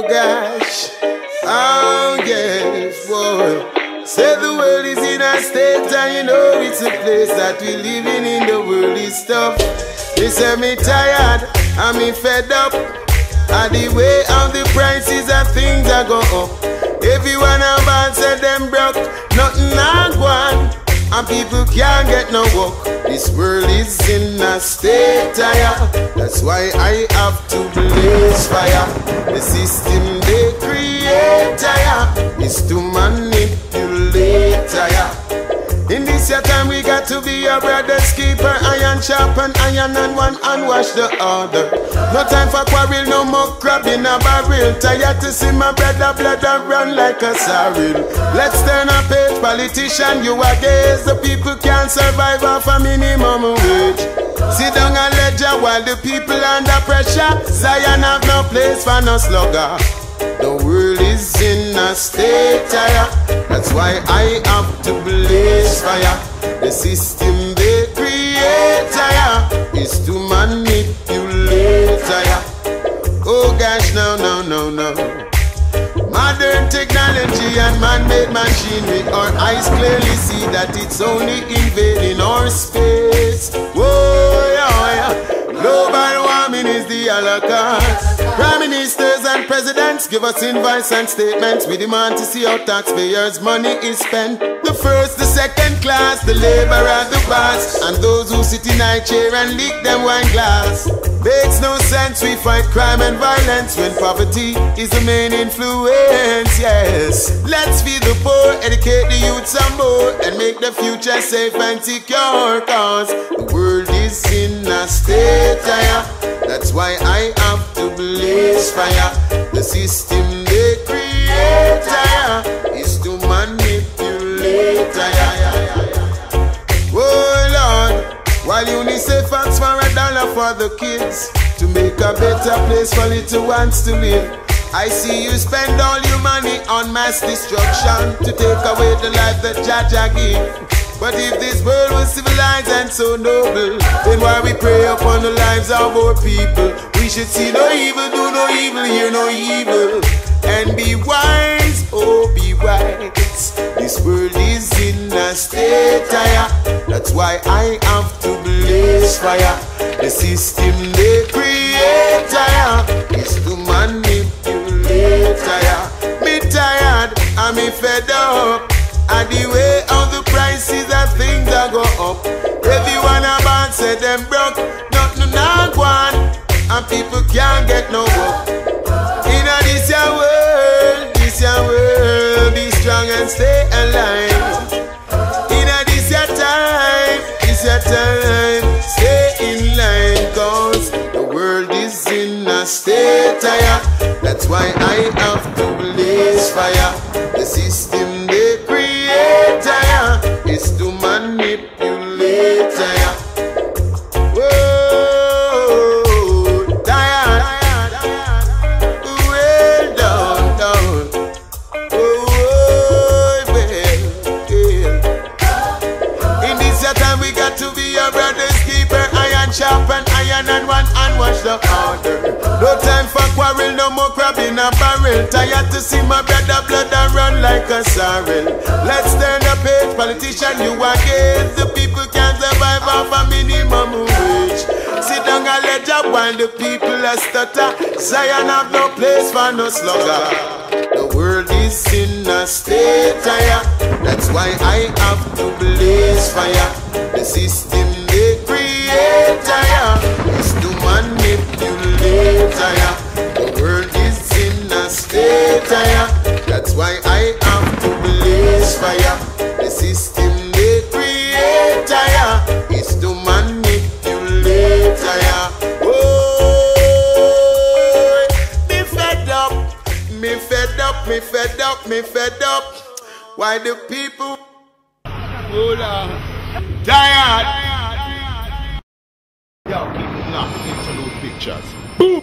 gosh. Oh yes, boy. Say the world is in a state, and you know it's a place that we living in. The world is tough. They say me tired, and me fed up. And the way of the prices of things are go up. Everyone about said them broke, nothing like one. And people can't get no work. This world is in a state tire. That's why I have to blaze fire. The system they create tire is to manipulate tire. In this year time we got to be a brother's keeper. Iron sharpen iron and one and wash the other. No time for quarrel, no more crab in a barrel. Tired to see my brother blood and run like a sorrel. Let's turn a page, politician, you against the people can't survive off a minimum wage. Sit down and ledger while the people under pressure. Zion have no place for no slugger. The world is in a state tire. That's why I have to blaze fire. The system they create tire is to manipulate tire. Oh gosh, no, no, no, no. Modern technology and man-made machinery, our eyes clearly see that it's only invading our space. Whoa, yeah, yeah. Global warming is the Holocaust. Prime ministers and presidents give us invites and statements. We demand to see how taxpayers' money is spent. The first, the second class, the labor and the boss, and those who sit in high chair and lick them wine glass. Makes no sense we fight crime and violence when poverty is the main influence, yes. Let's feed the poor, educate the youth some more, and make the future safe and secure. Cause the world is in a state tire. That's why I have to blaze fire. The system they create tire is to manipulate tire. Oh Lord, while UNICEF asks for $1 for the kids to make a better place for little ones to live, I see you spend all your money on mass destruction to take away the life that Jaja give. But if this world was civilized and so noble, then why we pray upon the lives of our people? We should see no evil, do no evil, hear no evil, and be wise, oh be wise. This world is in a state tire. That's why I have to blaze fire. The system they create tire is to manipulate tire. Me tired, I'm fed up. And the way of the prices of things are go up. Everyone about said them broke, nothing not one, and people can't get no work. In a this your world, be strong and stay alive. In a this your time, stay in line. Cause the world is in a state tire. That's why I have to blaze fire. The system they create tire is to manipulate tire. Whoa, tire, well down. Oh, well. In this time we got to be a brother's keeper. Iron sharpen iron and one and wash the other. No time for quarrel, no more crab in a barrel. Tired to see my brother blood and run like a sorrel. Let's turn the page, politician, you against the people can't survive off a minimum wage. Sit down and let up while the people are stutter. Zion have no place for no slugger. The world is in a state tire. That's why I have to blaze fire. The system they create tire is to manipulate tire. The world is in a state tire. That's why I have to blaze fire. The system they create tire is to manipulate tire. Oh, me fed up, me fed up, me fed up, me fed up. Why the people hold on tired? Yo, keep it locked into those pictures. Boom!